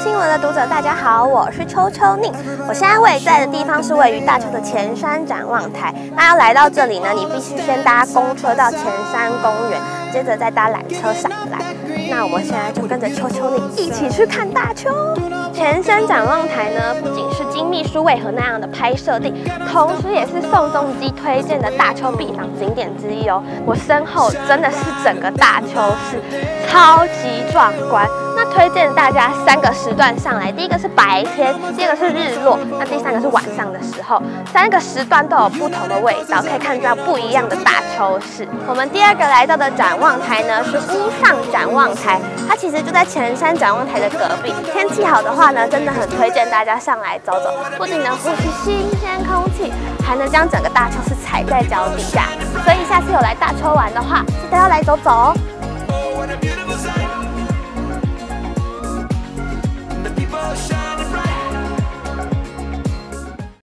新闻的读者，大家好，我是秋秋宁。我现在在的地方是位于大邱的前山展望台。那要来到这里呢，你必须先搭公车到前山公园，接着再搭缆车上来。那我们现在就跟着秋秋宁一起去看大邱。前山展望台呢，不仅是金秘书为何那样的拍摄地，同时也是宋仲基推荐的大邱必访景点之一哦。我身后真的是整个大邱市，超级壮观。那推荐大家3个时段上来，第一个是白天，第二个是日落，那第3个是晚上的时候。3个时段都有不同的味道，可以看到不一样的大邱市。我们第2个来到的展望台呢是乌上展望台，它其实就在前山展望台的隔壁。天气好的话呢，真的很推荐大家上来走走，不仅能呼吸新鲜空气，还能将整个大邱市踩在脚底下。所以下次有来大邱玩的话，记得要来走走哦。